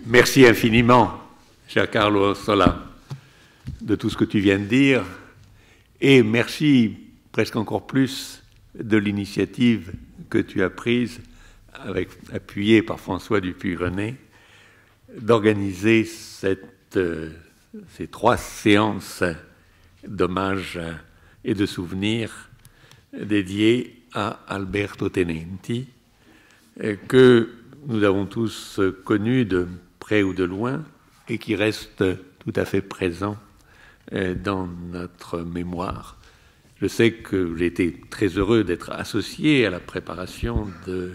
Merci infiniment, cher Carlo Sola, de tout ce que tu viens de dire, et merci presque encore plus de l'initiative que tu as prise, appuyée par François Dupuy-René, d'organiser ces 3 séances d'hommage et de souvenirs dédiées à Alberto Tenenti, que nous avons tous connu de près ou de loin et qui reste tout à fait présent dans notre mémoire. Je sais que j'ai été très heureux d'être associé à la préparation de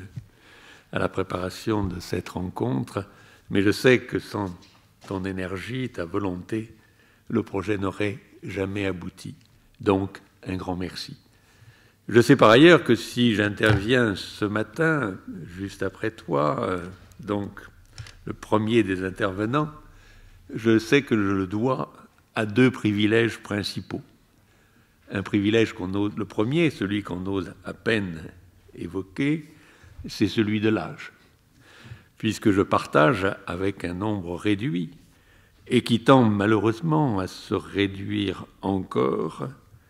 cette rencontre, mais je sais que sans ton énergie, ta volonté, le projet n'aurait jamais abouti. Donc, un grand merci. Je sais par ailleurs que si j'interviens ce matin, juste après toi, donc le premier des intervenants, je sais que je le dois à 2 privilèges principaux. Un privilège le premier, celui qu'on ose à peine évoquer, c'est celui de l'âge, puisque je partage avec un nombre réduit, et qui tend malheureusement à se réduire encore,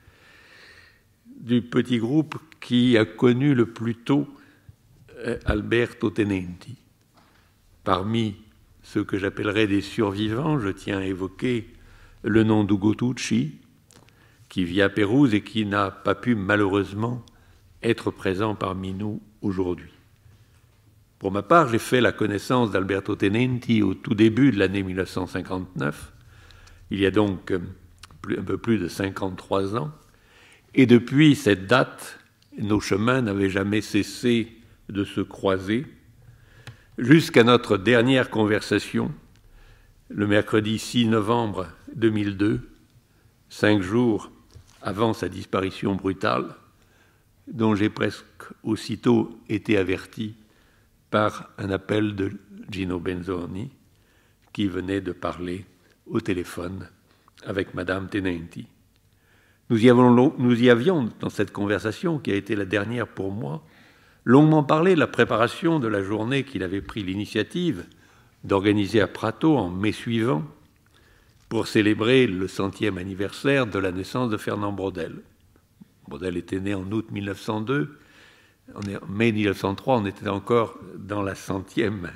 du petit groupe qui a connu le plus tôt Alberto Tenenti. Parmi ceux que j'appellerais des survivants, je tiens à évoquer le nom d'Ugo Tucci, qui vit à Pérouse et qui n'a pas pu malheureusement être présent parmi nous aujourd'hui. Pour ma part, j'ai fait la connaissance d'Alberto Tenenti au tout début de l'année 1959, il y a donc un peu plus de 53 ans, et depuis cette date, nos chemins n'avaient jamais cessé de se croiser, jusqu'à notre dernière conversation, le mercredi 6 novembre 2002, 5 jours avant sa disparition brutale, dont j'ai presque aussitôt été averti par un appel de Gino Benzoni, qui venait de parler au téléphone avec Madame Tenenti. Nous y avions, dans cette conversation, qui a été la dernière pour moi, longuement parlé de la préparation de la journée qu'il avait pris l'initiative d'organiser à Prato en mai suivant pour célébrer le 100e anniversaire de la naissance de Fernand Braudel. Braudel était né en août 1902. En mai 1903, on était encore dans la 100e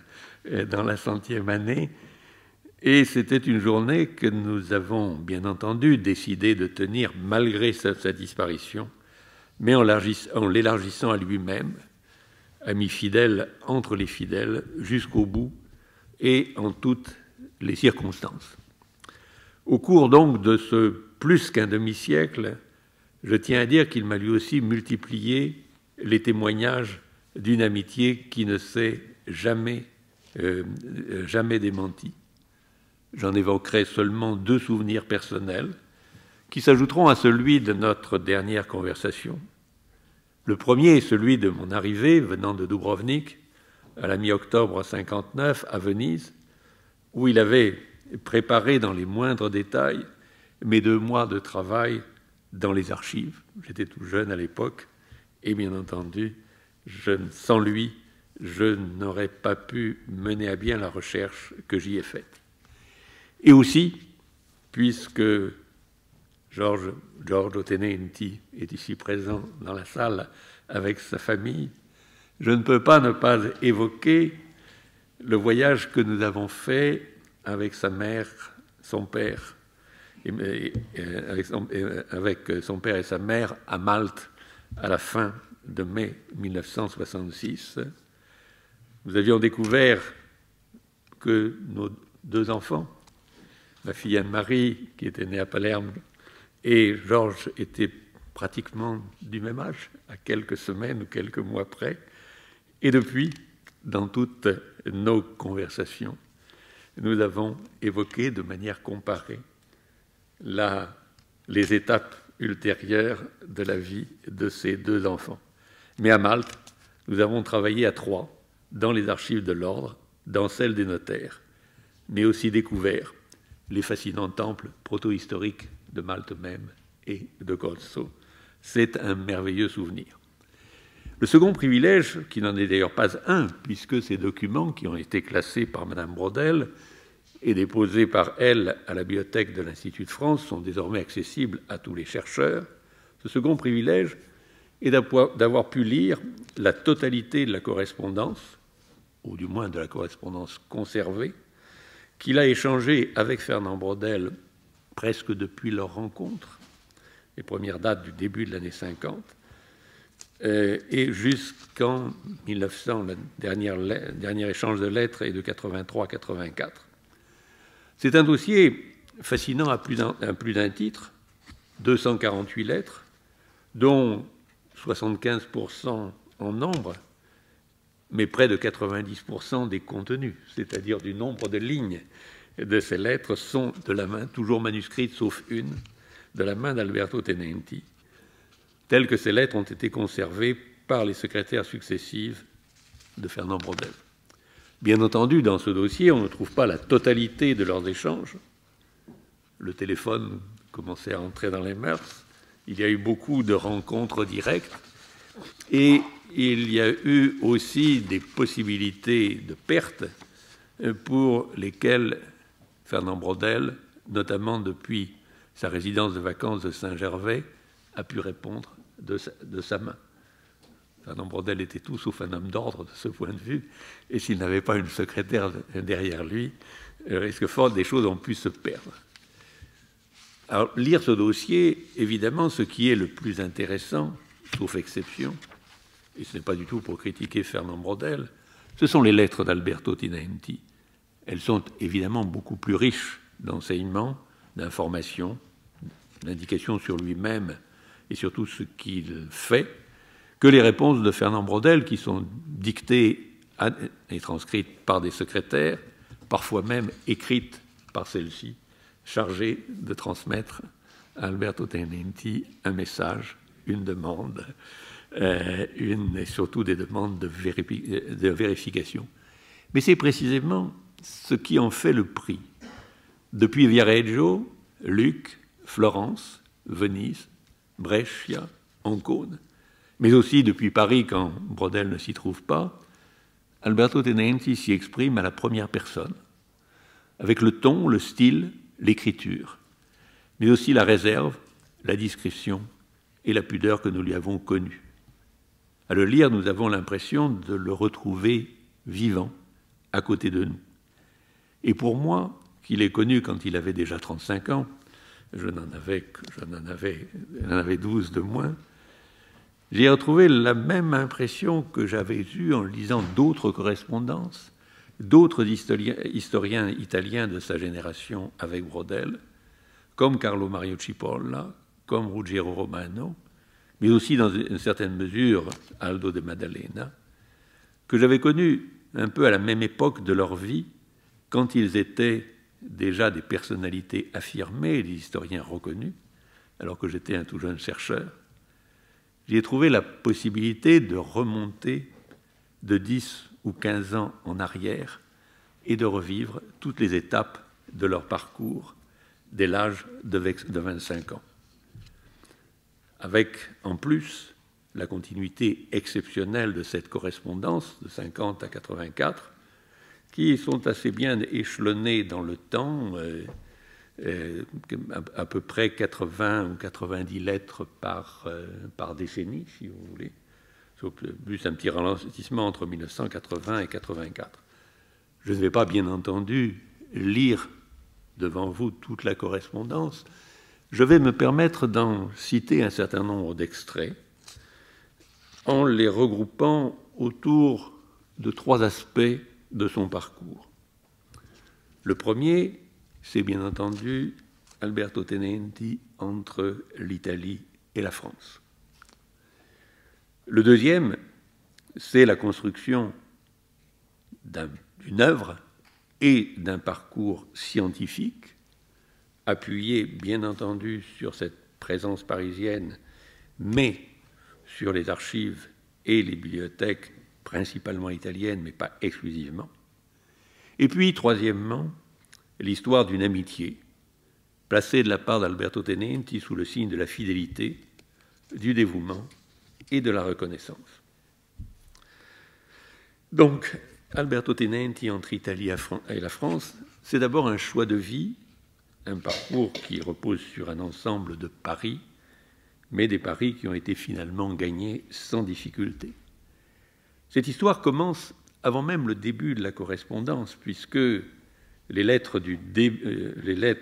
année. Et c'était une journée que nous avons, bien entendu, décidé de tenir malgré sa disparition, mais en l'élargissant à lui-même, ami fidèle entre les fidèles, jusqu'au bout et en toutes les circonstances. Au cours donc de ce plus qu'un demi-siècle, je tiens à dire qu'il m'a lui aussi multiplié les témoignages d'une amitié qui ne s'est jamais démentie. J'en évoquerai seulement 2 souvenirs personnels qui s'ajouteront à celui de notre dernière conversation. Le premier est celui de mon arrivée venant de Dubrovnik à la mi-octobre 1959 à Venise, où il avait préparé dans les moindres détails mes 2 mois de travail dans les archives. J'étais tout jeune à l'époque et bien entendu, sans lui, je n'aurais pas pu mener à bien la recherche que j'y ai faite. Et aussi, puisque Giorgio Tenenti est ici présent dans la salle avec sa famille, je ne peux pas ne pas évoquer le voyage que nous avons fait avec sa mère, son père, avec son père et sa mère à Malte à la fin de mai 1966. Nous avions découvert que nos 2 enfants, ma fille Anne-Marie, qui était née à Palerme, et Georges étaient pratiquement du même âge, à quelques semaines ou quelques mois près. Et depuis, dans toutes nos conversations, nous avons évoqué de manière comparée les étapes ultérieures de la vie de ces 2 enfants. Mais à Malte, nous avons travaillé à 3, dans les archives de l'ordre, dans celles des notaires, mais aussi découvert les fascinants temples proto-historiques de Malte même et de Corso. C'est un merveilleux souvenir. Le second privilège, qui n'en est d'ailleurs pas un, puisque ces documents qui ont été classés par Madame Braudel et déposés par elle à la bibliothèque de l'Institut de France sont désormais accessibles à tous les chercheurs. Ce second privilège est d'avoir pu lire la totalité de la correspondance, ou du moins de la correspondance conservée, qu'il a échangée avec Fernand Braudel presque depuis leur rencontre, les premières dates du début de l'année 50, et jusqu'en 1900, le dernier échange de lettres est de 83-84. C'est un dossier fascinant à plus d'un titre, 248 lettres, dont 75% en nombre, mais près de 90% des contenus, c'est-à-dire du nombre de lignes de ces lettres, sont de la main, toujours manuscrites sauf une, de la main d'Alberto Tenenti, telles que ces lettres ont été conservées par les secrétaires successives de Fernand Braudel. Bien entendu, dans ce dossier, on ne trouve pas la totalité de leurs échanges. Le téléphone commençait à entrer dans les mœurs. Il y a eu beaucoup de rencontres directes. Et il y a eu aussi des possibilités de perte pour lesquelles Fernand Braudel, notamment depuis sa résidence de vacances de Saint-Gervais, a pu répondre de sa main. Fernand Braudel était tout sauf un homme d'ordre de ce point de vue, et s'il n'avait pas une secrétaire derrière lui, il risque fort des choses ont pu se perdre. Alors, lire ce dossier, évidemment, ce qui est le plus intéressant, sauf exception, et ce n'est pas du tout pour critiquer Fernand Braudel, ce sont les lettres d'Alberto Tenenti. Elles sont évidemment beaucoup plus riches d'enseignements, d'informations, d'indications sur lui-même et surtout ce qu'il fait, que les réponses de Fernand Braudel, qui sont dictées et transcrites par des secrétaires, parfois même écrites par celle-ci, chargées de transmettre à Alberto Tenenti un message, une demande, et surtout des demandes de vérification. Mais c'est précisément ce qui en fait le prix. Depuis Viareggio, Lucques, Florence, Venise, Brescia, Ancône, mais aussi depuis Paris quand Braudel ne s'y trouve pas, Alberto Tenenti s'y exprime à la première personne, avec le ton, le style, l'écriture, mais aussi la réserve, la discrétion et la pudeur que nous lui avons connues. À le lire, nous avons l'impression de le retrouver vivant, à côté de nous. Et pour moi, qui l'ai connu quand il avait déjà 35 ans, j'en avais 12 de moins, j'ai retrouvé la même impression que j'avais eue en lisant d'autres correspondances, d'autres historiens italiens de sa génération avec Braudel, comme Carlo Mario Cipolla, comme Ruggiero Romano, mais aussi dans une certaine mesure Aldo de Maddalena, que j'avais connus un peu à la même époque de leur vie, quand ils étaient déjà des personnalités affirmées, des historiens reconnus, alors que j'étais un tout jeune chercheur. J'y ai trouvé la possibilité de remonter de 10 ou 15 ans en arrière et de revivre toutes les étapes de leur parcours dès l'âge de 25 ans. Avec, en plus, la continuité exceptionnelle de cette correspondance de 50 à 84, qui sont assez bien échelonnées dans le temps, à peu près 80 ou 90 lettres par décennie, si vous voulez, plus un petit ralentissement entre 1980 et 84. Je ne vais pas, bien entendu, lire devant vous toute la correspondance. Je vais me permettre d'en citer un certain nombre d'extraits en les regroupant autour de 3 aspects de son parcours. Le premier, c'est bien entendu Alberto Tenenti entre l'Italie et la France. Le deuxième, c'est la construction d'une œuvre et d'un parcours scientifique, appuyé bien entendu sur cette présence parisienne, mais sur les archives et les bibliothèques principalement italiennes, mais pas exclusivement. Et puis, troisièmement, l'histoire d'une amitié, placée de la part d'Alberto Tenenti sous le signe de la fidélité, du dévouement et de la reconnaissance. Donc, Alberto Tenenti entre Italie et la France, c'est d'abord un choix de vie, un parcours qui repose sur un ensemble de paris, mais des paris qui ont été finalement gagnés sans difficulté. Cette histoire commence avant même le début de la correspondance, puisque les lettres du début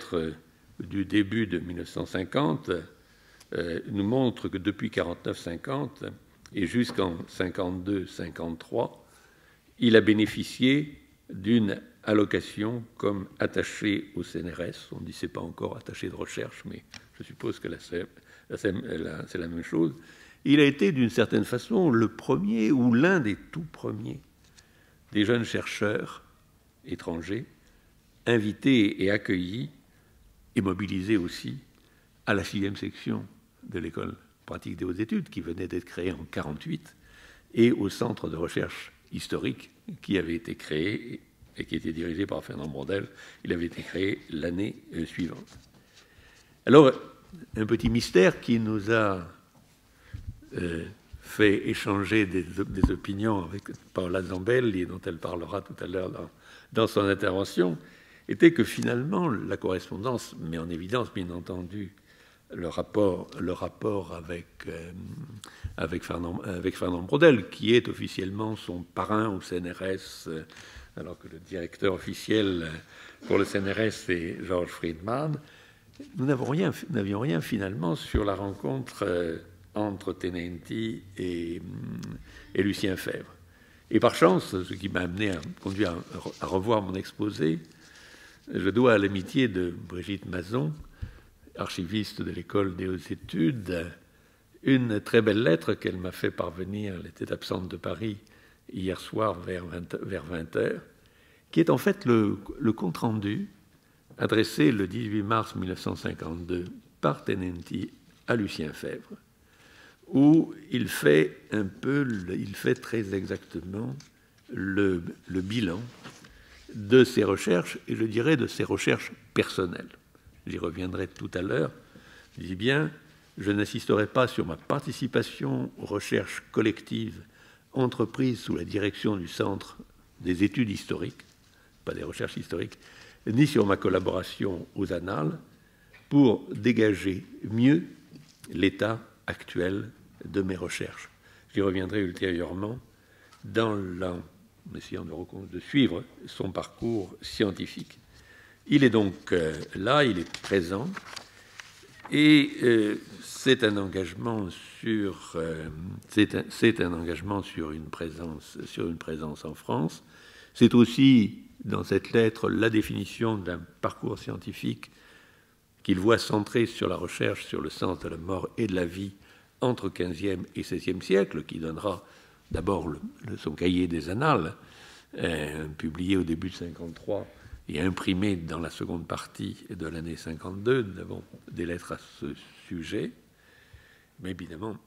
de 1950 nous montrent que depuis 49-50 et jusqu'en 52-53, il a bénéficié d'une allocation comme attaché au CNRS. On ne dit c'est pas encore attaché de recherche, mais je suppose que c'est la même chose. Il a été d'une certaine façon le premier ou l'un des tout premiers des jeunes chercheurs étrangers invités et accueillis et mobilisés aussi à la 6e section de l'école pratique des hautes études qui venait d'être créée en 1948 et au centre de recherche historique qui avait été créé et qui était dirigé par Fernand Braudel. Il avait été créé l'année suivante. Alors, un petit mystère qui nous a fait échanger des opinions avec Paola Zambelli, dont elle parlera tout à l'heure dans son intervention, était que finalement, la correspondance met en évidence, bien entendu, le rapport avec Fernand Braudel, qui est officiellement son parrain au CNRS, alors que le directeur officiel pour le CNRS est Georges Friedman. Nous n'avions rien finalement sur la rencontre entre Tenenti et Lucien Febvre. Et par chance, ce qui m'a conduit à revoir mon exposé, je dois à l'amitié de Brigitte Mazon, archiviste de l'école des hautes études, une très belle lettre qu'elle m'a fait parvenir. Elle était absente de Paris hier soir vers 20h, qui est en fait le compte-rendu adressé le 18 mars 1952 par Tenenti à Lucien Febvre, où il fait très exactement le bilan de ses recherches, et je dirais de ses recherches personnelles. J'y reviendrai tout à l'heure. Je dis bien, je n'insisterai pas sur ma participation aux recherches collectives entreprises sous la direction du Centre des études historiques, pas des recherches historiques, ni sur ma collaboration aux Annales, pour dégager mieux l'état actuel de mes recherches. J'y reviendrai ultérieurement en essayant de suivre son parcours scientifique. Il est donc là, il est présent, et c'est un engagement sur une présence en France. C'est aussi dans cette lettre la définition d'un parcours scientifique qu'il voit centré sur la recherche sur le sens de la mort et de la vie entre XVe et XVIe siècle, qui donnera d'abord son cahier des Annales, publié au début de 1953 et imprimé dans la seconde partie de l'année 1952. Nous avons des lettres à ce sujet, mais évidemment,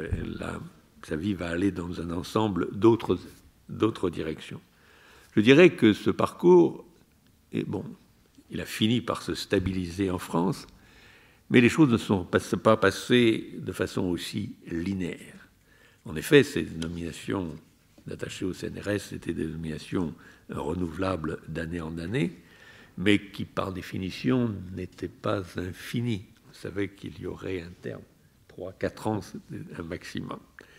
sa vie va aller dans un ensemble d'autres directions. Je dirais que ce parcours, il a fini par se stabiliser en France, mais les choses ne sont pas passées de façon aussi linéaire. En effet, ces nominations d'attachés au CNRS étaient des nominations renouvelables d'année en année, mais qui, par définition, n'étaient pas infinies. Vous savez qu'il y aurait un terme, 3-4 ans, c'était un maximum.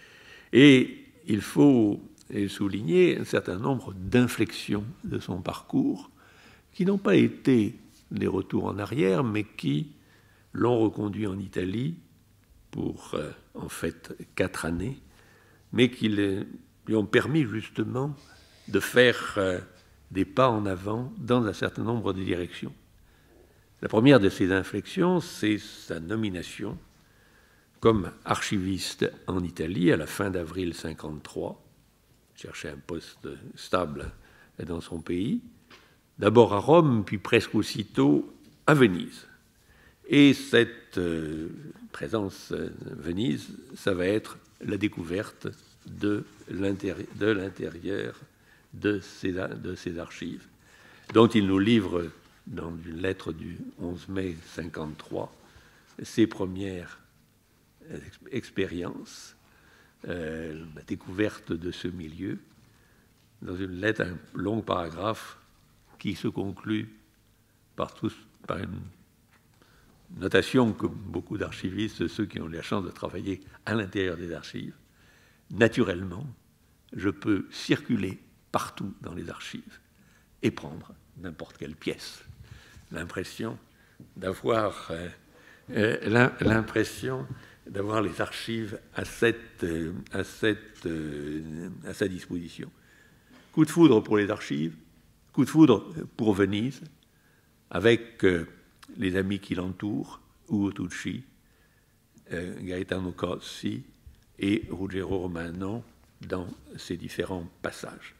Et il faut souligner un certain nombre d'inflexions de son parcours qui n'ont pas été des retours en arrière, mais qui l'ont reconduit en Italie pour, en fait, 4 années, mais qui lui ont permis justement de faire des pas en avant dans un certain nombre de directions. La première de ces inflexions, c'est sa nomination comme archiviste en Italie à la fin d'avril 1953. Cherchait un poste stable dans son pays, d'abord à Rome, puis presque aussitôt à Venise. Et cette présence à Venise, ça va être la découverte de l'intérieur de ces archives, dont il nous livre, dans une lettre du 11 mai 1953, ses premières expériences, la découverte de ce milieu, dans une lettre, un long paragraphe qui se conclut par une notation que beaucoup d'archivistes, ceux qui ont la chance de travailler à l'intérieur des archives, naturellement, je peux circuler partout dans les archives et prendre n'importe quelle pièce. L'impression d'avoir les archives à sa disposition. Coup de foudre pour les archives, coup de foudre pour Venise, avec les amis qui l'entourent, Ugo Tucci, Gaetano Cozzi et Ruggero Romano dans ces différents passages.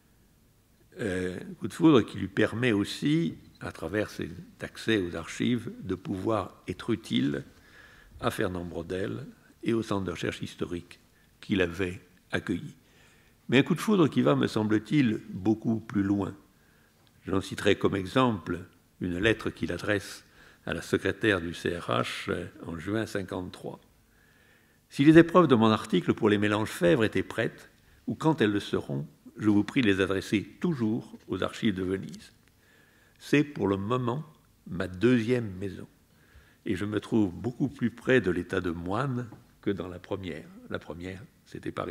Coup de foudre qui lui permet aussi, à travers cet accès aux archives, de pouvoir être utile à Fernand Braudel et au Centre de recherche historique qu'il avait accueilli. Mais un coup de foudre qui va, me semble-t-il, beaucoup plus loin. J'en citerai comme exemple une lettre qu'il adresse à la secrétaire du CRH en juin 1953. « Si les épreuves de mon article pour les mélanges fèvres étaient prêtes, ou quand elles le seront, je vous prie de les adresser toujours aux archives de Venise. C'est pour le moment ma deuxième maison, et je me trouve beaucoup plus près de l'état de moine que dans la première. La première, c'était Paris.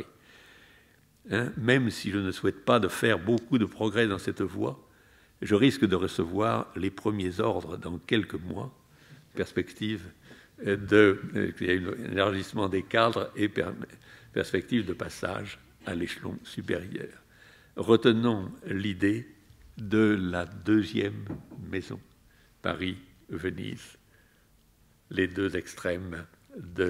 Même si je ne souhaite pas de faire beaucoup de progrès dans cette voie, je risque de recevoir les premiers ordres dans quelques mois, perspective il y a un élargissement des cadres et perspective de passage à l'échelon supérieur. Retenons l'idée de la deuxième maison, Paris-Venise, les deux extrêmes de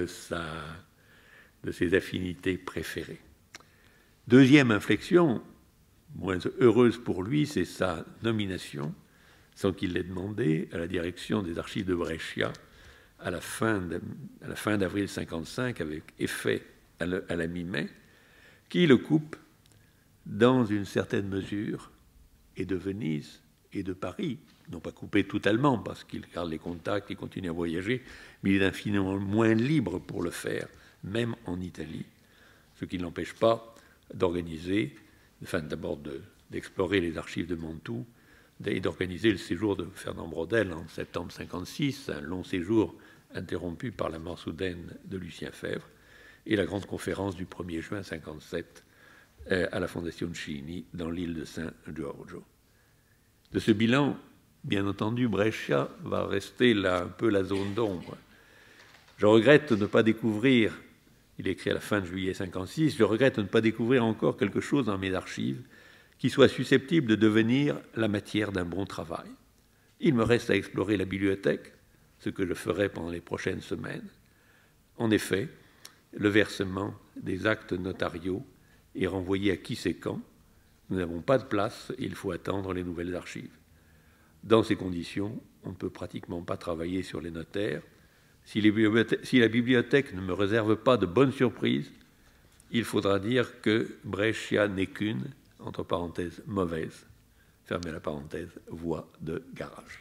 ses affinités préférées. Deuxième inflexion, moins heureuse pour lui, c'est sa nomination, sans qu'il l'ait demandé, à la direction des archives de Brescia à la fin d'avril 1955, avec effet à la mi-mai, qui le coupe dans une certaine mesure et de Venise et de Paris, non pas coupé totalement parce qu'il garde les contacts, il continue à voyager, mais il est infiniment moins libre pour le faire, même en Italie, ce qui ne l'empêche pas d'organiser, d'abord d'explorer les archives de Mantoue et d'organiser le séjour de Fernand Braudel en septembre 1956, un long séjour interrompu par la mort soudaine de Lucien Febvre, et la grande conférence du 1er juin 1957 à la Fondation Cini dans l'île de San Giorgio. De ce bilan, bien entendu, Brescia va rester là un peu la zone d'ombre. Je regrette de ne pas découvrir, il écrit à la fin de juillet 1956, je regrette de ne pas découvrir encore quelque chose dans mes archives qui soit susceptible de devenir la matière d'un bon travail. Il me reste à explorer la bibliothèque, ce que je ferai pendant les prochaines semaines. En effet, le versement des actes notariaux est renvoyé à qui sait quand. Nous n'avons pas de place et il faut attendre les nouvelles archives. Dans ces conditions, on ne peut pratiquement pas travailler sur les notaires. Si la bibliothèque ne me réserve pas de bonnes surprises, il faudra dire que Brescia n'est qu'une, entre parenthèses, mauvaise, fermez la parenthèse, voie de garage.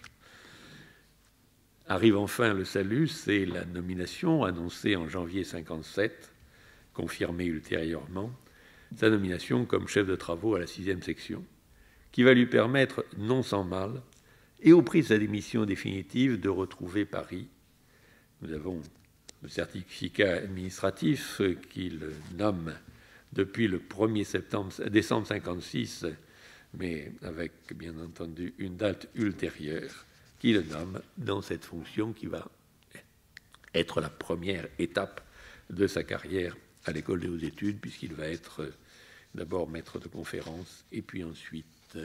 Arrive enfin le salut, c'est la nomination annoncée en janvier 1957, confirmée ultérieurement, sa nomination comme chef de travaux à la 6e section, qui va lui permettre, non sans mal, et au prix de sa démission définitive, de retrouver Paris. Nous avons le certificat administratif qui le nomme depuis le 1er décembre 1956, mais avec bien entendu une date ultérieure, qui le nomme dans cette fonction qui va être la première étape de sa carrière à l'École des hautes études, puisqu'il va être d'abord maître de conférence et puis ensuite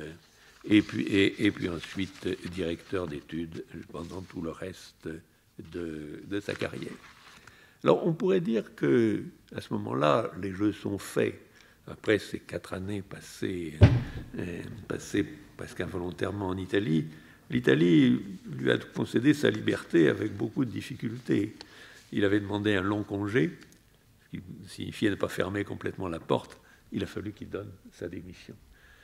directeur d'études pendant tout le reste de sa carrière. Alors on pourrait dire que à ce moment-là, les jeux sont faits. Après ces 4 années passées presque involontairement en Italie, l'Italie lui a concédé sa liberté avec beaucoup de difficultés. Il avait demandé un long congé, ce qui signifiait ne pas fermer complètement la porte. Il a fallu qu'il donne sa démission.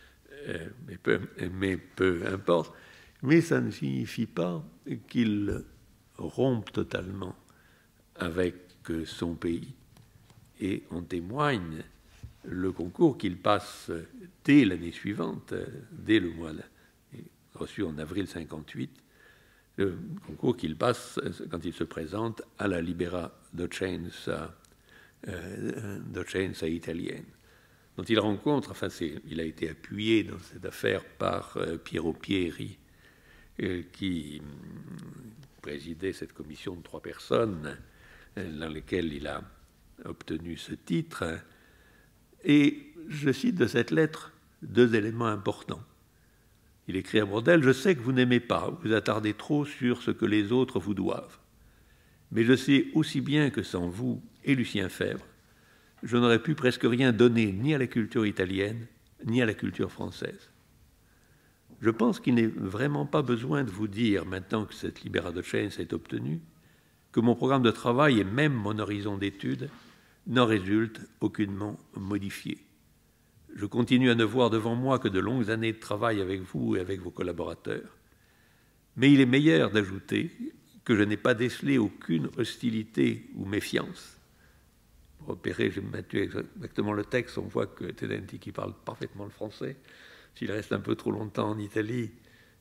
Mais peu importe. Mais ça ne signifie pas qu'il rompe totalement avec son pays. Et en témoigne le concours qu'il passe dès l'année suivante, dès le mois reçu en avril 58, le concours qu'il passe quand il se présente à la Libera Docenza italienne, dont il rencontre, il a été appuyé dans cette affaire par Piero Pieri, qui présidait cette commission de 3 personnes dans lesquelles il a obtenu ce titre. Et je cite de cette lettre 2 éléments importants. Il écrit à Braudel: « Je sais que vous n'aimez pas, vous attardez trop sur ce que les autres vous doivent. Mais je sais aussi bien que sans vous et Lucien Febvre, je n'aurais pu presque rien donner ni à la culture italienne, ni à la culture française. Je pense qu'il n'est vraiment pas besoin de vous dire, maintenant que cette Libera Docenza est obtenue, que mon programme de travail et même mon horizon d'études n'en résultent aucunement modifiés. Je continue à ne voir devant moi que de longues années de travail avec vous et avec vos collaborateurs. Mais il est meilleur d'ajouter que je n'ai pas décelé aucune hostilité ou méfiance. » Pour repérer, j'ai maintenu exactement le texte, on voit que Tenenti, qui parle parfaitement le français, s'il reste un peu trop longtemps en Italie,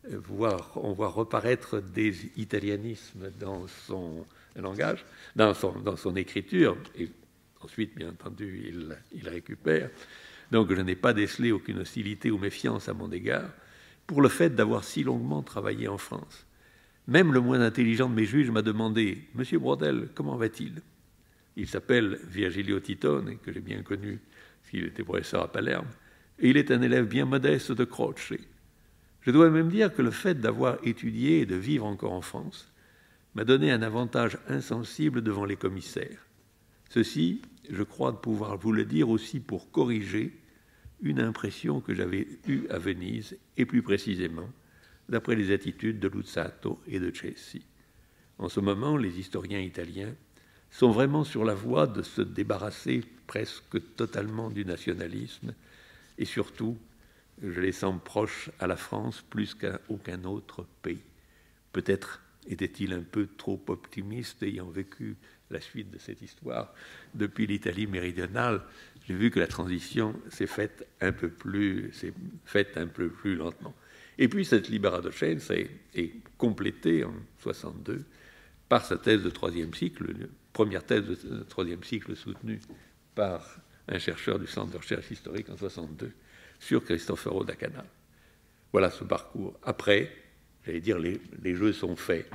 on voit reparaître des italianismes dans son langage, dans son écriture, et ensuite, bien entendu, il récupère. Donc, je n'ai pas décelé aucune hostilité ou méfiance à mon égard pour le fait d'avoir si longuement travaillé en France. Même le moins intelligent de mes juges m'a demandé « Monsieur Braudel, comment va-t-il » Il s'appelle Virgilio Titone, que j'ai bien connu, s'il était professeur à Palerme, et il est un élève bien modeste de Croce. Je dois même dire que le fait d'avoir étudié et de vivre encore en France m'a donné un avantage insensible devant les commissaires. Ceci, je crois de pouvoir vous le dire aussi pour corriger une impression que j'avais eue à Venise, et plus précisément, d'après les attitudes de Luzzatto et de Cesi. En ce moment, les historiens italiens sont vraiment sur la voie de se débarrasser presque totalement du nationalisme, et surtout, je les sens proches à la France plus qu'à aucun autre pays. Peut-être était-il un peu trop optimiste, ayant vécu la suite de cette histoire depuis l'Italie méridionale. J'ai vu que la transition s'est faite un peu plus lentement. Et puis cette Libera Docenza est complétée en 62 par sa thèse de 3e cycle, première thèse de 3e cycle soutenue par un chercheur du Centre de recherche historique en 62 sur Cristoforo da Canal. Voilà ce parcours. Après, j'allais dire, les jeux sont faits.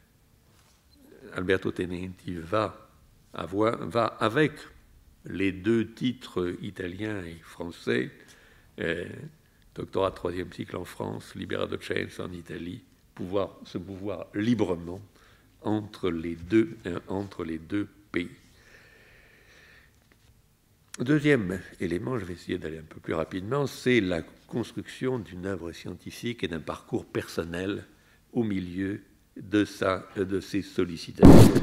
Alberto Tenenti va avec les 2 titres italiens et français, doctorat de 3e cycle en France, Libera Docenza en Italie, se pouvoir librement entre les deux pays. Deuxième élément, je vais essayer d'aller un peu plus rapidement, c'est la construction d'une œuvre scientifique et d'un parcours personnel au milieu de ces sollicitations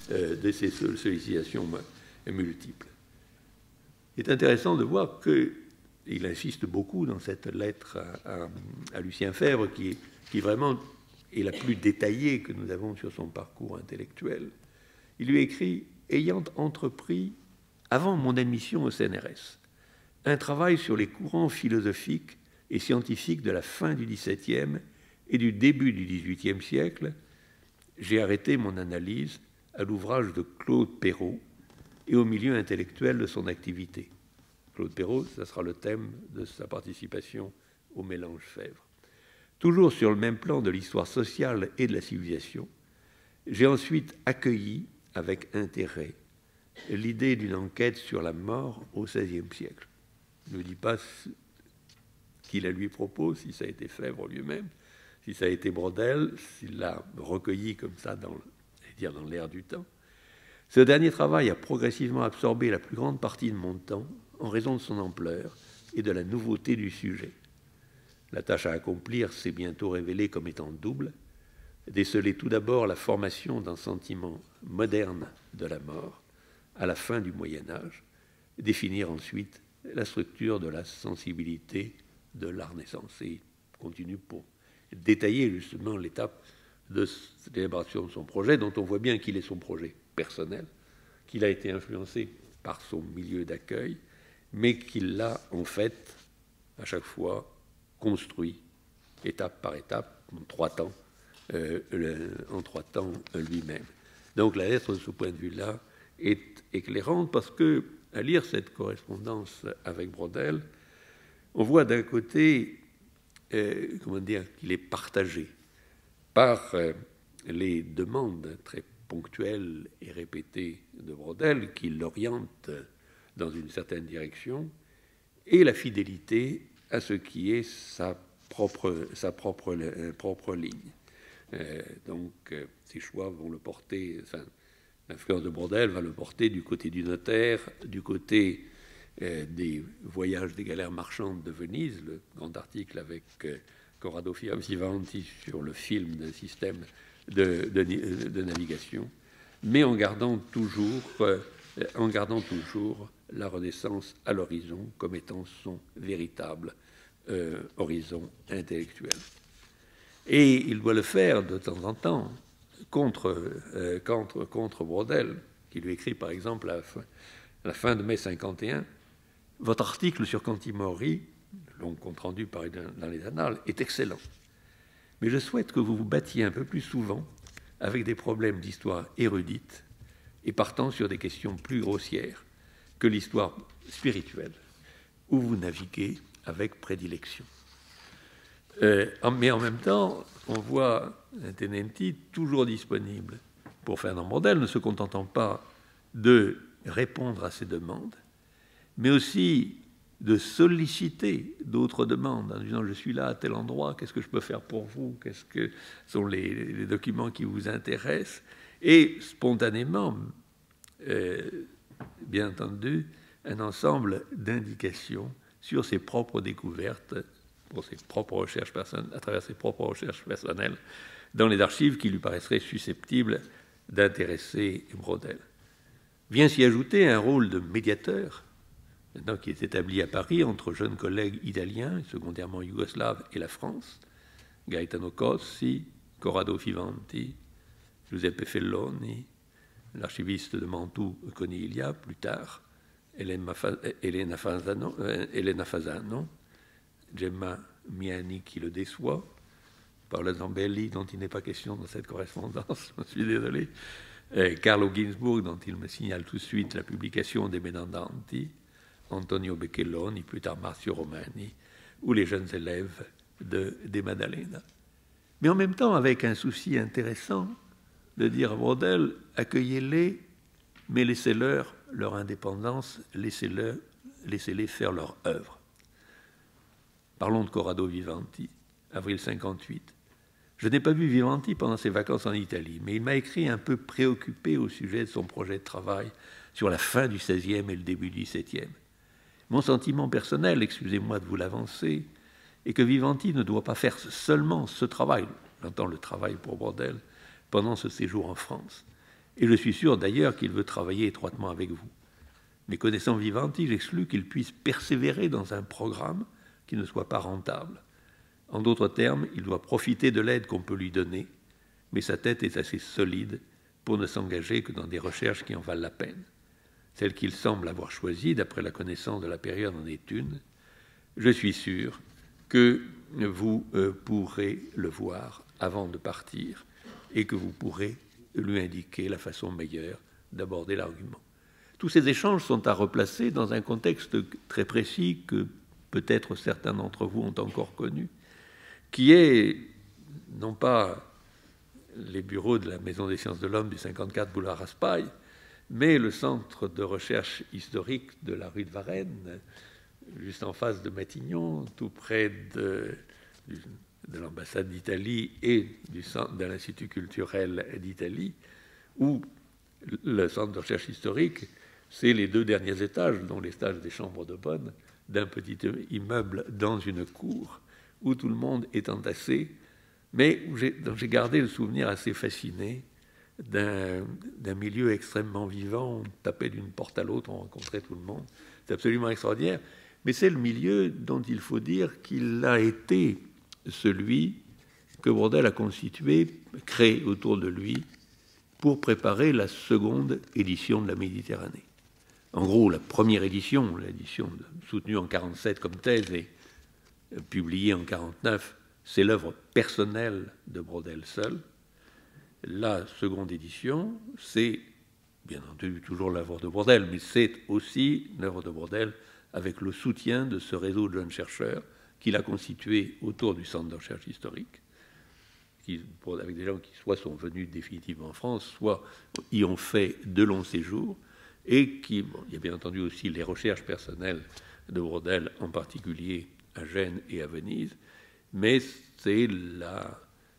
multiples. Il est intéressant de voir qu'il insiste beaucoup dans cette lettre à Lucien Febvre, qui vraiment est la plus détaillée que nous avons sur son parcours intellectuel. Il lui écrit « Ayant entrepris, avant mon admission au CNRS, un travail sur les courants philosophiques et scientifiques de la fin du XVIIe et du début du XVIIIe siècle, j'ai arrêté mon analyse à l'ouvrage de Claude Perrault et au milieu intellectuel de son activité. » Claude Perrault, ça sera le thème de sa participation au Mélange Febvre. Toujours sur le même plan de l'histoire sociale et de la civilisation, j'ai ensuite accueilli avec intérêt l'idée d'une enquête sur la mort au XVIe siècle. Il ne dit pas qui la lui propose, si ça a été Febvre lui-même, si ça a été Braudel, s'il l'a recueilli comme ça dans l'air du temps. Ce dernier travail a progressivement absorbé la plus grande partie de mon temps en raison de son ampleur et de la nouveauté du sujet. La tâche à accomplir s'est bientôt révélée comme étant double: déceler tout d'abord la formation d'un sentiment moderne de la mort à la fin du Moyen-Âge, définir ensuite la structure de la sensibilité de la Renaissance. Et il continue pour détailler justement l'étape de l'élaboration de son projet, dont on voit bien qu'il est son projet personnel, qu'il a été influencé par son milieu d'accueil mais qu'il l'a en fait à chaque fois construit, étape par étape, en 3 temps, lui-même. Donc la lettre, de ce point de vue-là, est éclairante parce que, à lire cette correspondance avec Braudel, on voit d'un côté, comment dire, qu'il est partagé par les demandes très ponctuelles et répétées de Braudel qui l'orientent dans une certaine direction, et la fidélité à ce qui est sa propre ligne. Donc, ces choix vont le porter, enfin, l'influence de Braudel va le porter du côté du notaire, du côté des voyages des galères marchandes de Venise, le grand article avec Corrado Vivanti sur le film d'un système de navigation, mais en gardant toujours la Renaissance à l'horizon comme étant son véritable horizon intellectuel. Et il doit le faire de temps en temps contre Braudel, qui lui écrit par exemple à la fin de mai 51, « Votre article sur Cantimori, long compte rendu paru dans les Annales, est excellent. Mais je souhaite que vous vous battiez un peu plus souvent avec des problèmes d'histoire érudite et partant sur des questions plus grossières que l'histoire spirituelle, où vous naviguez avec prédilection. » Mais en même temps, on voit un Tenenti toujours disponible pour Fernand Braudel, ne se contentant pas de répondre à ses demandes, mais aussi de solliciter d'autres demandes en disant « je suis là à tel endroit, qu'est-ce que je peux faire pour vous, qu'est-ce que sont les documents qui vous intéressent ?» et spontanément, bien entendu, un ensemble d'indications sur ses propres découvertes, pour ses propres recherches à travers ses propres recherches personnelles, dans les archives qui lui paraisseraient susceptibles d'intéresser Braudel. Vient s'y ajouter un rôle de médiateur, maintenant qui est établi à Paris entre jeunes collègues italiens, secondairement yougoslaves, et la France, Gaetano Cossi, Corrado Vivanti, Giuseppe Felloni, l'archiviste de Mantoue Conilia, plus tard, Elena Fasano, Gemma Miani qui le déçoit, Paolo Zambelli dont il n'est pas question dans cette correspondance, je suis désolé, Carlo Ginzburg dont il me signale tout de suite la publication des Menandanti, Antonio Becchelloni, plus tard Marzio Romani, ou les jeunes élèves de Maddalena. Mais en même temps avec un souci intéressant de dire à Braudel, accueillez-les, mais laissez-leur leur indépendance, laissez-les faire leur œuvre. Parlons de Corrado Vivanti, avril 58. Je n'ai pas vu Vivanti pendant ses vacances en Italie, mais il m'a écrit un peu préoccupé au sujet de son projet de travail sur la fin du XVIe et le début du XVIIe. Mon sentiment personnel, excusez-moi de vous l'avancer, est que Vivanti ne doit pas faire seulement ce travail, j'entends le travail pour Braudel, pendant ce séjour en France. Et je suis sûr d'ailleurs qu'il veut travailler étroitement avec vous. Mais connaissant Vivanti, j'exclus qu'il puisse persévérer dans un programme qui ne soit pas rentable. En d'autres termes, il doit profiter de l'aide qu'on peut lui donner, mais sa tête est assez solide pour ne s'engager que dans des recherches qui en valent la peine. Celle qu'il semble avoir choisie, d'après la connaissance de la période, en est une. Je suis sûr que vous pourrez le voir avant de partir et que vous pourrez lui indiquer la façon meilleure d'aborder l'argument. Tous ces échanges sont à replacer dans un contexte très précis que peut-être certains d'entre vous ont encore connu, qui est non pas les bureaux de la Maison des sciences de l'homme du 54 boulevard Raspail, mais le centre de recherche historique de la rue de Varennes, juste en face de Matignon, tout près de l'ambassade d'Italie et de l'Institut culturel d'Italie, où le centre de recherche historique, c'est les 2 derniers étages, dont les stages des chambres de bonne, d'un petit immeuble dans une cour où tout le monde est entassé, mais où j'ai gardé le souvenir assez fasciné d'un milieu extrêmement vivant. On tapait d'une porte à l'autre, on rencontrait tout le monde. C'est absolument extraordinaire. Mais c'est le milieu dont il faut dire qu'il a été celui que Braudel a constitué, créé autour de lui, pour préparer la seconde édition de la Méditerranée. En gros, la première édition, l'édition soutenue en 1947 comme thèse et publiée en 1949, c'est l'œuvre personnelle de Braudel seul. La seconde édition, c'est bien entendu toujours l'œuvre de Braudel, mais c'est aussi l'œuvre de Braudel avec le soutien de ce réseau de jeunes chercheurs qu'il a constitué autour du Centre de recherche historique, avec des gens qui soit sont venus définitivement en France, soit y ont fait de longs séjours, et qui, bon, il y a bien entendu aussi les recherches personnelles de Braudel, en particulier à Gênes et à Venise, mais c'est la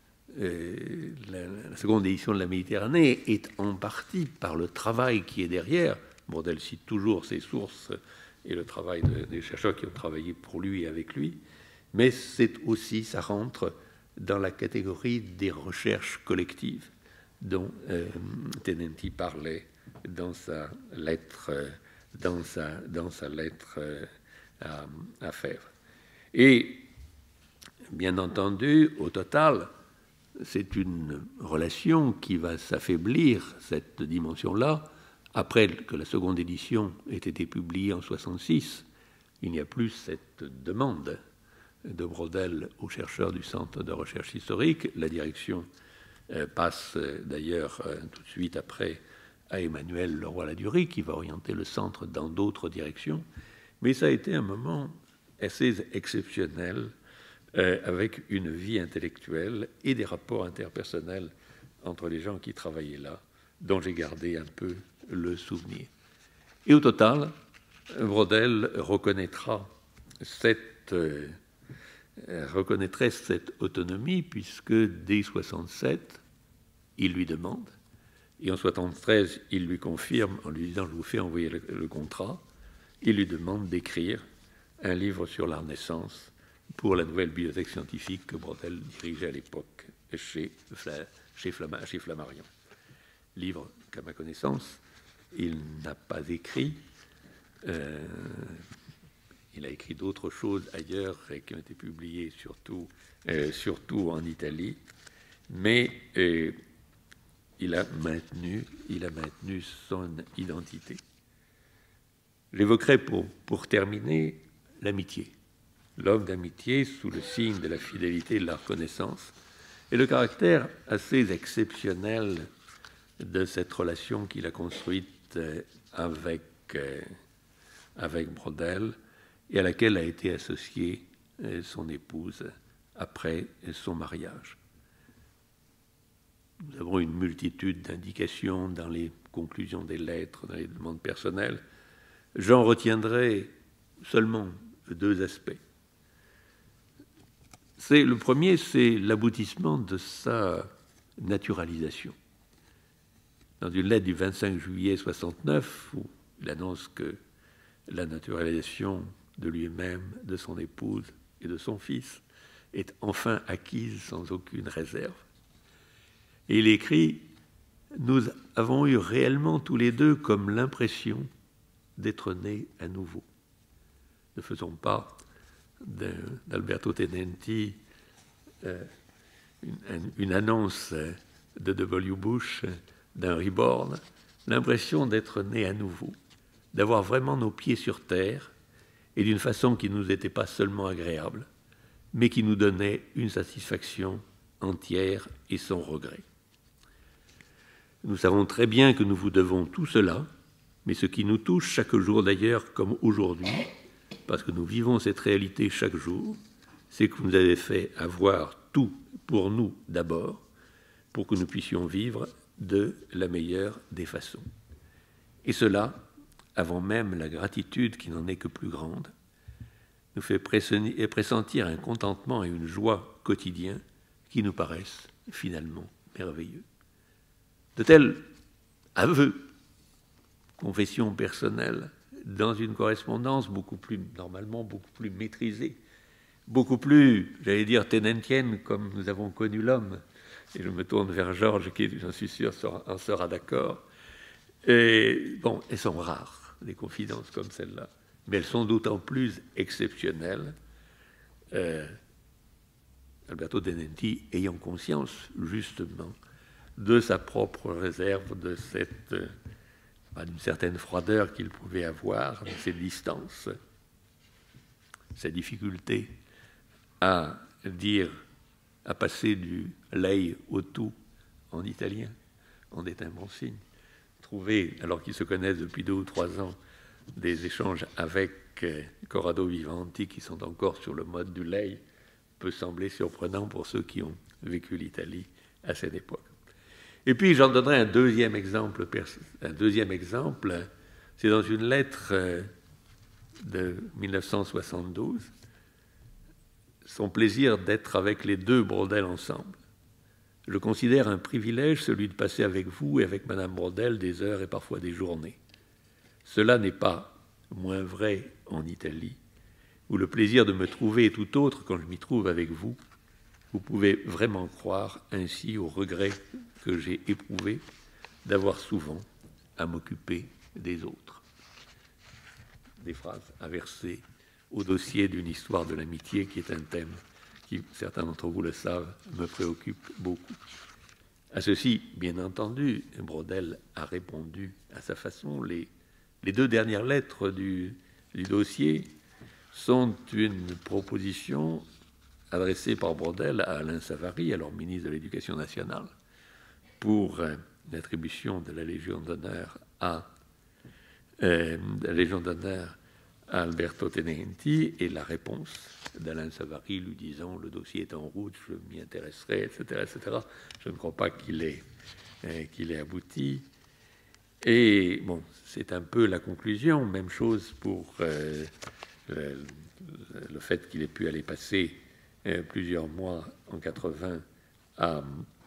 seconde édition de la Méditerranée est en partie par le travail qui est derrière. Braudel cite toujours ses sources et le travail des chercheurs qui ont travaillé pour lui et avec lui, mais c'est aussi, ça rentre dans la catégorie des recherches collectives dont Tenenti parlait dans sa lettre, à Fèvre. Et bien entendu, au total, c'est une relation qui va s'affaiblir, cette dimension-là, après que la seconde édition ait été publiée en 1966. Il n'y a plus cette demande de Braudel aux chercheurs du Centre de recherche historique. La direction passe d'ailleurs tout de suite après à Emmanuel Leroy-Ladurie, qui va orienter le centre dans d'autres directions. Mais ça a été un moment assez exceptionnel, avec une vie intellectuelle et des rapports interpersonnels entre les gens qui travaillaient là, dont j'ai gardé un peu le souvenir. Et au total, Braudel reconnaîtrait cette autonomie, puisque dès 1967, il lui demande, et en 1973, il lui confirme en lui disant « je vous fais envoyer le contrat », il lui demande d'écrire un livre sur la Renaissance pour la nouvelle bibliothèque scientifique que Braudel dirigeait à l'époque chez Flammarion. Livre qu'à ma connaissance, il n'a pas écrit. Il a écrit d'autres choses ailleurs et qui ont été publiées surtout en Italie, mais il a maintenu son identité. J'évoquerai pour terminer l'amitié. L'homme d'amitié sous le signe de la fidélité et de la reconnaissance, et le caractère assez exceptionnel de cette relation qu'il a construite avec Braudel et à laquelle a été associée son épouse après son mariage. Nous avons une multitude d'indications dans les conclusions des lettres, dans les demandes personnelles. J'en retiendrai seulement deux aspects. Le premier, c'est l'aboutissement de sa naturalisation. Dans une lettre du 25 juillet 1969, où il annonce que la naturalisation de lui-même, de son épouse et de son fils est enfin acquise sans aucune réserve. Et il écrit « Nous avons eu réellement tous les deux comme l'impression d'être nés à nouveau. Ne faisons pas d'Alberto Tenenti une annonce de W. Bush d'un reborn, l'impression d'être nés à nouveau, d'avoir vraiment nos pieds sur terre et d'une façon qui ne nous était pas seulement agréable, mais qui nous donnait une satisfaction entière et sans regret. Nous savons très bien que nous vous devons tout cela, mais ce qui nous touche chaque jour d'ailleurs comme aujourd'hui, parce que nous vivons cette réalité chaque jour, c'est que vous nous avez fait avoir tout pour nous d'abord, pour que nous puissions vivre de la meilleure des façons. Et cela, avant même la gratitude qui n'en est que plus grande, nous fait pressentir un contentement et une joie quotidiens qui nous paraissent finalement merveilleux. De tels aveux, confessions personnelles, dans une correspondance normalement beaucoup plus maîtrisée, beaucoup plus, j'allais dire, tenentienne, comme nous avons connu l'homme. Et je me tourne vers Georges, qui, j'en suis sûr, en sera d'accord. Et bon, elles sont rares, des confidences comme celle-là, mais elles sont d'autant plus exceptionnelles. Alberto Tenenti ayant conscience, justement, de sa propre réserve, de cette d'une certaine froideur qu'il pouvait avoir, de ses distances, sa difficulté à dire, à passer du lei au tu en italien, en est un bon signe. Trouver, alors qu'ils se connaissent depuis 2 ou 3 ans, des échanges avec Corrado Vivanti qui sont encore sur le mode du lei peut sembler surprenant pour ceux qui ont vécu l'Italie à cette époque. Et puis j'en donnerai un deuxième exemple. C'est dans une lettre de 1972, son plaisir d'être avec les 2 Braudel ensemble. Je considère un privilège celui de passer avec vous et avec Madame Braudel des heures et parfois des journées. Cela n'est pas moins vrai en Italie, où le plaisir de me trouver est tout autre quand je m'y trouve avec vous. Vous pouvez vraiment croire ainsi au regret que j'ai éprouvé d'avoir souvent à m'occuper des autres. Des phrases inversées au dossier d'une histoire de l'amitié qui est un thème qui, certains d'entre vous le savent, me préoccupe beaucoup. À ceci, bien entendu, Braudel a répondu à sa façon. Les 2 dernières lettres du dossier sont une proposition adressée par Braudel à Alain Savary, alors ministre de l'Éducation nationale, pour l'attribution de la Légion d'honneur à Alberto Tenenti, et la réponse d'Alain Savary lui disant « le dossier est en route, je m'y intéresserai, etc. etc. » Je ne crois pas qu'il ait abouti. Et bon, c'est un peu la conclusion. Même chose pour le fait qu'il ait pu aller passer plusieurs mois en 80 à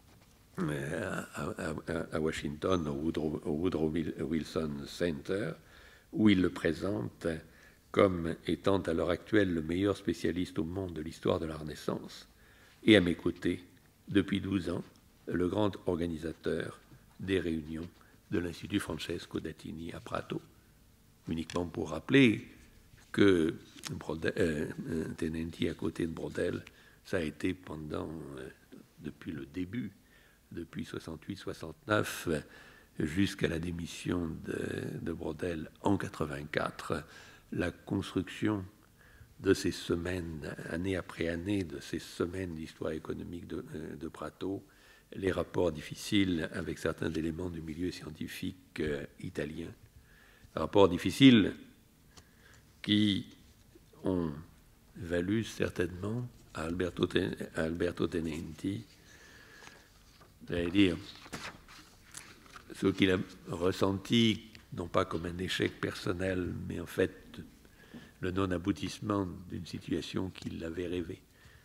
Washington, au Woodrow Wilson Center, où il le présente comme étant à l'heure actuelle le meilleur spécialiste au monde de l'histoire de la Renaissance, et à mes côtés, depuis 12 ans, le grand organisateur des réunions de l'Institut Francesco d'Attigny à Prato. Uniquement pour rappeler que Tenenti à côté de Braudel, ça a été depuis le début, depuis 68-69, jusqu'à la démission de Braudel en 84, la construction de ces semaines, année après année, de ces semaines d'histoire économique de Prato, les rapports difficiles avec certains éléments du milieu scientifique italien. Rapports difficiles qui ont valu certainement à Alberto Tenenti, j'allais dire, ce qu'il a ressenti, non pas comme un échec personnel, mais en fait le non-aboutissement d'une situation qu'il avait rêvée.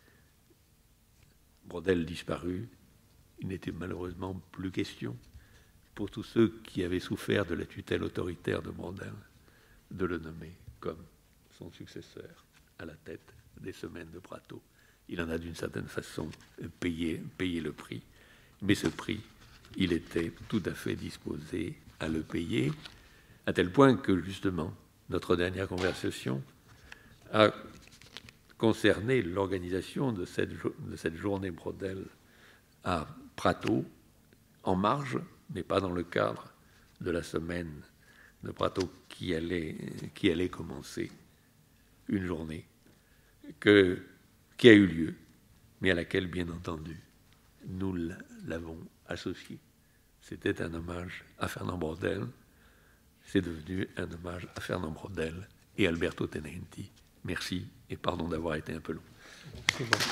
Braudel disparu, il n'était malheureusement plus question, pour tous ceux qui avaient souffert de la tutelle autoritaire de Braudel, de le nommer comme son successeur à la tête des semaines de Prato. Il en a d'une certaine façon payé le prix, mais ce prix, il était tout à fait disposé à le payer, à tel point que, justement, notre dernière conversation a concerné l'organisation de cette journée Braudel à Prato, en marge, mais pas dans le cadre de la semaine de Prato qui allait commencer. Une journée qui a eu lieu, mais à laquelle, bien entendu, nous l'avons associé. C'était un hommage à Fernand Braudel. C'est devenu un hommage à Fernand Braudel et Alberto Tenenti. Merci et pardon d'avoir été un peu long. C'est bon.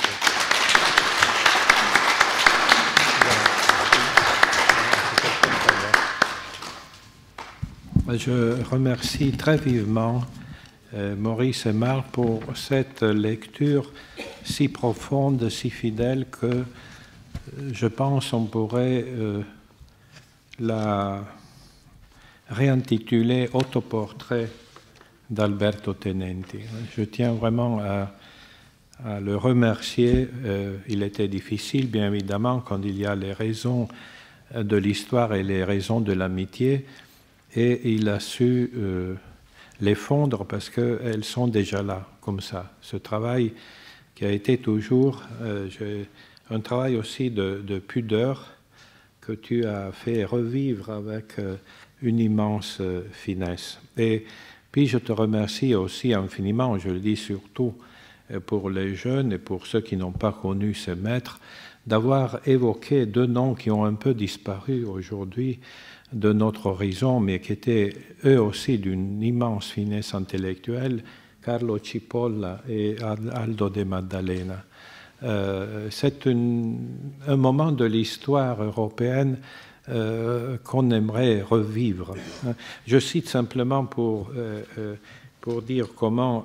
Je remercie très vivement Maurice Aymar pour cette lecture si profonde, si fidèle que je pense on pourrait la réintituler Autoportrait d'Alberto Tenenti. Je tiens vraiment à le remercier. Il était difficile, bien évidemment, quand il y a les raisons de l'histoire et les raisons de l'amitié, et il a su les fondre parce qu'elles sont déjà là, comme ça. Ce travail qui a été toujours un travail aussi de pudeur que tu as fait revivre avec une immense finesse. Et puis je te remercie aussi infiniment, je le dis surtout pour les jeunes et pour ceux qui n'ont pas connu ces maîtres, d'avoir évoqué deux noms qui ont un peu disparu aujourd'hui de notre horizon, mais qui étaient eux aussi d'une immense finesse intellectuelle, Carlo Cipolla et Aldo de Maddalena. C'est un moment de l'histoire européenne qu'on aimerait revivre. Je cite simplement pour dire comment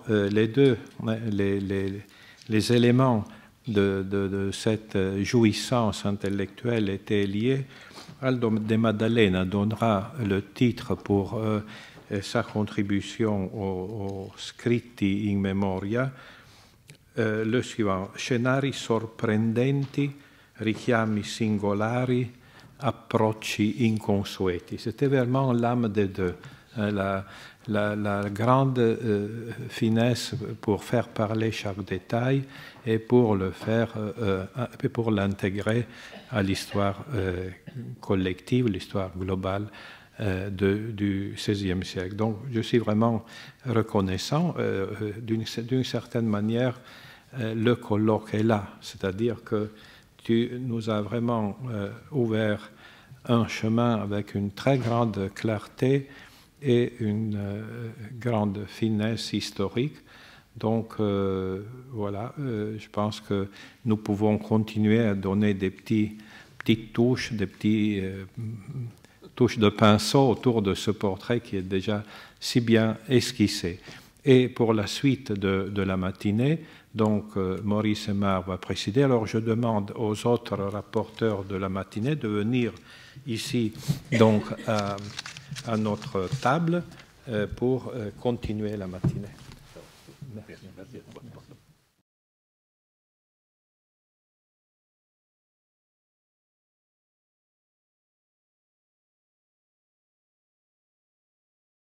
les éléments de cette jouissance intellectuelle étaient liés. Aldo de Maddalena donnera le titre pour sa contribution aux Scritti in Memoria, le suivant: Scenari sorprendenti, richiami singolari, approcci inconsueti. C'était vraiment l'âme des deux. La grande finesse pour faire parler chaque détail et pour le faire, pour l'intégrer à l'histoire collective, l'histoire globale du XVIe siècle. Donc, je suis vraiment reconnaissant. D'une certaine manière, le colloque est là, c'est-à-dire que tu nous as vraiment ouvert un chemin avec une très grande clarté et une grande finesse historique. Donc, voilà, je pense que nous pouvons continuer à donner des petites touches, des petites touches de pinceau autour de ce portrait qui est déjà si bien esquissé. Et pour la suite de la matinée, donc Maurice Aymar va présider. Alors je demande aux autres rapporteurs de la matinée de venir ici donc à notre table pour continuer la matinée. Merci.